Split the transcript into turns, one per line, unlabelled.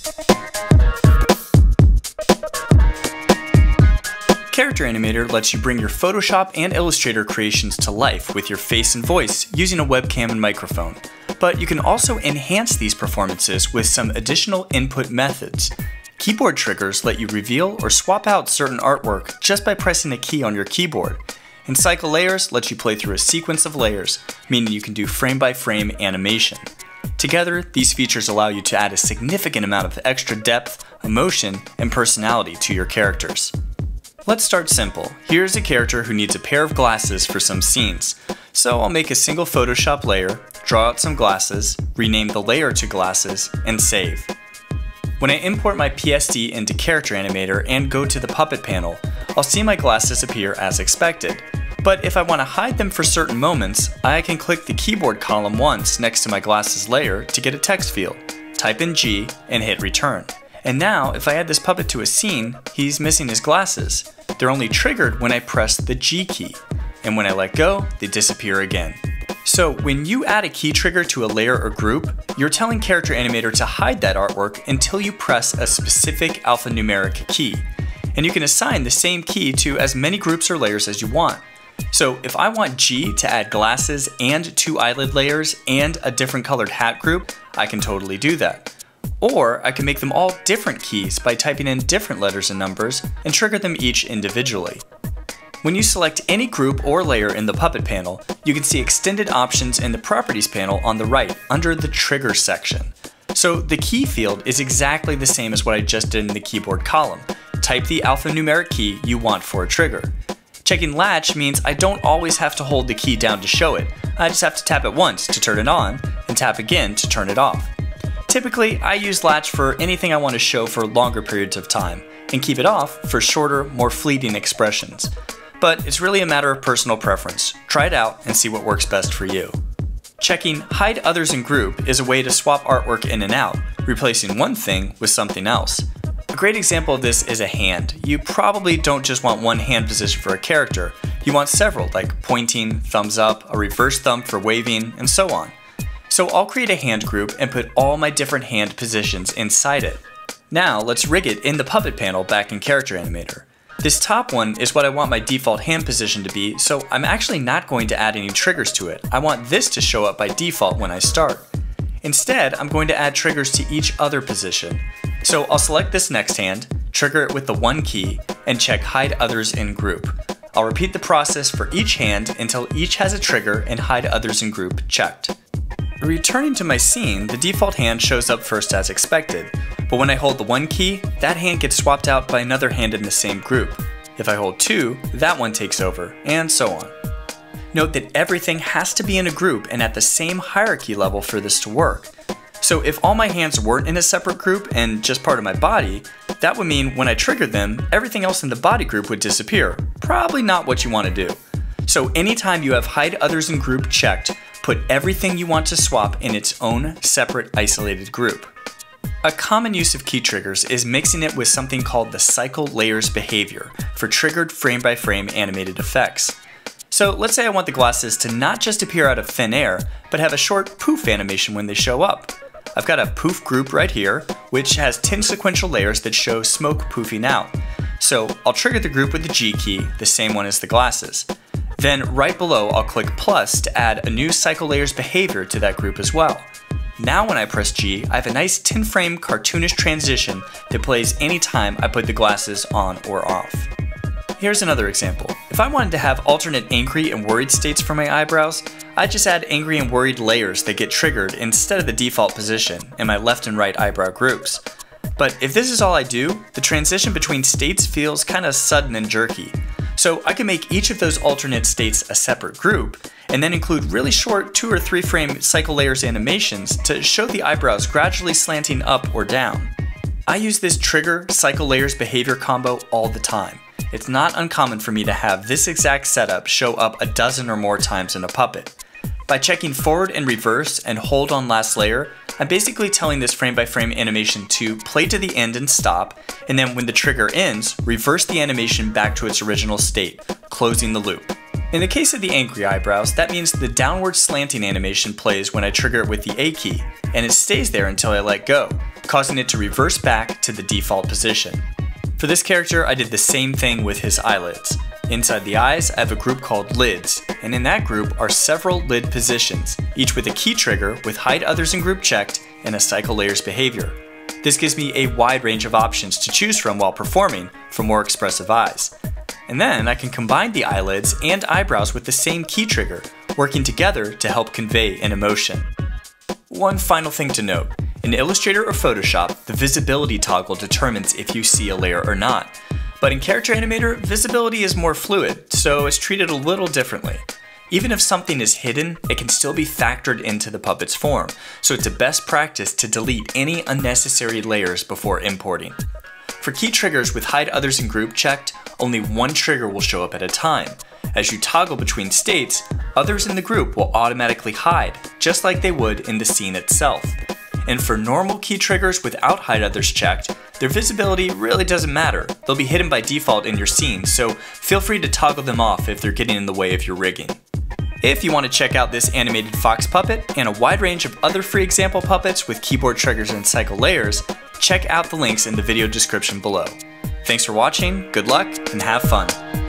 Character Animator lets you bring your Photoshop and Illustrator creations to life with your face and voice using a webcam and microphone. But you can also enhance these performances with some additional input methods. Keyboard triggers let you reveal or swap out certain artwork just by pressing a key on your keyboard. And cycle layers lets you play through a sequence of layers, meaning you can do frame-by-frame animation. Together, these features allow you to add a significant amount of extra depth, emotion, and personality to your characters. Let's start simple. Here's a character who needs a pair of glasses for some scenes. So I'll make a single Photoshop layer, draw out some glasses, rename the layer to glasses, and save. When I import my PSD into Character Animator and go to the puppet panel, I'll see my glasses appear as expected. But if I want to hide them for certain moments, I can click the keyboard column once next to my glasses layer to get a text field, type in G, and hit return. And now, if I add this puppet to a scene, he's missing his glasses. They're only triggered when I press the G key, and when I let go, they disappear again. So when you add a key trigger to a layer or group, you're telling Character Animator to hide that artwork until you press a specific alphanumeric key. And you can assign the same key to as many groups or layers as you want. So if I want G to add glasses and 2 eyelid layers and a different colored hat group, I can totally do that. Or I can make them all different keys by typing in different letters and numbers and trigger them each individually. When you select any group or layer in the puppet panel, you can see extended options in the Properties panel on the right under the Trigger section. So the key field is exactly the same as what I just did in the keyboard column. Type the alphanumeric key you want for a trigger. Checking latch means I don't always have to hold the key down to show it. I just have to tap it once to turn it on and tap again to turn it off. Typically, I use latch for anything I want to show for longer periods of time, and keep it off for shorter, more fleeting expressions. But it's really a matter of personal preference. Try it out and see what works best for you. Checking Hide Others in Group is a way to swap artwork in and out, replacing one thing with something else. A great example of this is a hand. You probably don't just want one hand position for a character. You want several, like pointing, thumbs up, a reverse thumb for waving, and so on. So I'll create a hand group and put all my different hand positions inside it. Now let's rig it in the puppet panel back in Character Animator. This top one is what I want my default hand position to be, so I'm actually not going to add any triggers to it. I want this to show up by default when I start. Instead, I'm going to add triggers to each other position. So I'll select this next hand, trigger it with the 1 key, and check Hide Others in Group. I'll repeat the process for each hand until each has a trigger and Hide Others in Group checked. Returning to my scene, the default hand shows up first as expected, but when I hold the 1 key, that hand gets swapped out by another hand in the same group. If I hold 2, that one takes over, and so on. Note that everything has to be in a group and at the same hierarchy level for this to work. So if all my hands weren't in a separate group and just part of my body, that would mean when I triggered them, everything else in the body group would disappear. Probably not what you want to do. So anytime you have Hide Others in Group checked, put everything you want to swap in its own separate isolated group. A common use of key triggers is mixing it with something called the cycle layers behavior for triggered frame-by-frame animated effects. So let's say I want the glasses to not just appear out of thin air, but have a short poof animation when they show up. I've got a poof group right here, which has 10 sequential layers that show smoke poofing out. So I'll trigger the group with the G key, the same one as the glasses. Then right below, I'll click plus to add a new cycle layers behavior to that group as well. Now when I press G, I have a nice 10-frame cartoonish transition that plays anytime I put the glasses on or off. Here's another example. If I wanted to have alternate angry and worried states for my eyebrows, I'd just add angry and worried layers that get triggered instead of the default position in my left and right eyebrow groups. But if this is all I do, the transition between states feels kinda sudden and jerky. So I can make each of those alternate states a separate group, and then include really short 2 or 3 frame cycle layers animations to show the eyebrows gradually slanting up or down. I use this trigger cycle layers behavior combo all the time. It's not uncommon for me to have this exact setup show up a dozen or more times in a puppet. By checking forward and reverse and hold on last layer, I'm basically telling this frame-by-frame animation to play to the end and stop, and then when the trigger ends, reverse the animation back to its original state, closing the loop. In the case of the angry eyebrows, that means the downward slanting animation plays when I trigger it with the A key, and it stays there until I let go. causing it to reverse back to the default position. For this character, I did the same thing with his eyelids. Inside the eyes, I have a group called lids, and in that group are several lid positions, each with a key trigger with hide others in group checked and a cycle layers behavior. This gives me a wide range of options to choose from while performing for more expressive eyes. And then I can combine the eyelids and eyebrows with the same key trigger, working together to help convey an emotion. One final thing to note. In Illustrator or Photoshop, the visibility toggle determines if you see a layer or not. But in Character Animator, visibility is more fluid, so it's treated a little differently. Even if something is hidden, it can still be factored into the puppet's form, so it's a best practice to delete any unnecessary layers before importing. For key triggers with hide others in group checked, only one trigger will show up at a time. As you toggle between states, others in the group will automatically hide, just like they would in the scene itself. And for normal key triggers without hide others checked, their visibility really doesn't matter. They'll be hidden by default in your scene, so feel free to toggle them off if they're getting in the way of your rigging. If you want to check out this animated fox puppet and a wide range of other free example puppets with keyboard triggers and cycle layers, check out the links in the video description below. Thanks for watching, good luck, and have fun!